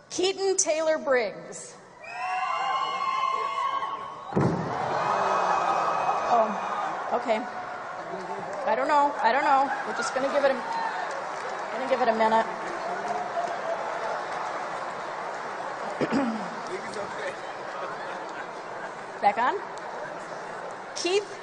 Keaton Taylor Briggs. Oh, okay. I don't know. We're just going to give it a minute. Back on. Keith